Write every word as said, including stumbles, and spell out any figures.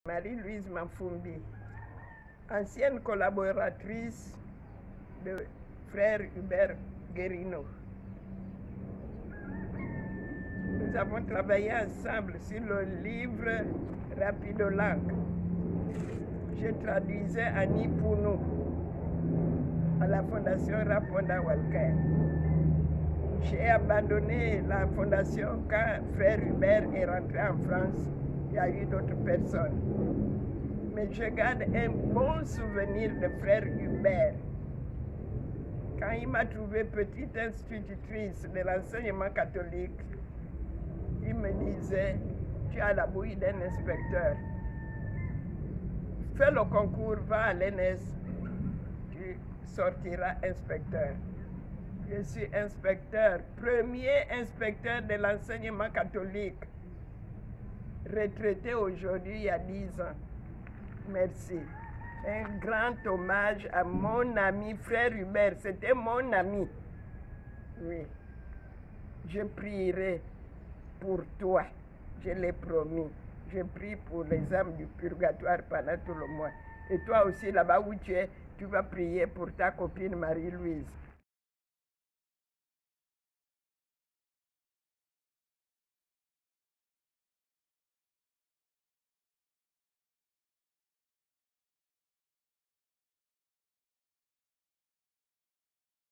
Marie-Louise Mafumbi, ancienne collaboratrice de frère Hubert GUERINEAU. Nous avons travaillé ensemble sur le livre Rapidolangue. Je traduisais Annie pour nous à la fondation Raponda Walker. J'ai abandonné la fondation quand frère Hubert est rentré en France. Il y a eu d'autres personnes. Mais je garde un bon souvenir de frère Hubert. Quand il m'a trouvé petite institutrice de l'enseignement catholique, il me disait, tu as la bouille d'un inspecteur. Fais le concours, va à l'E N S, tu sortiras inspecteur. Je suis inspecteur, premier inspecteur de l'enseignement catholique, retraité aujourd'hui il y a dix ans. Merci. Un grand hommage à mon ami frère Hubert. C'était mon ami. Oui. Je prierai pour toi. Je l'ai promis. Je prie pour les âmes du purgatoire pendant tout le mois. Et toi aussi, là-bas où tu es, tu vas prier pour ta copine Marie-Louise.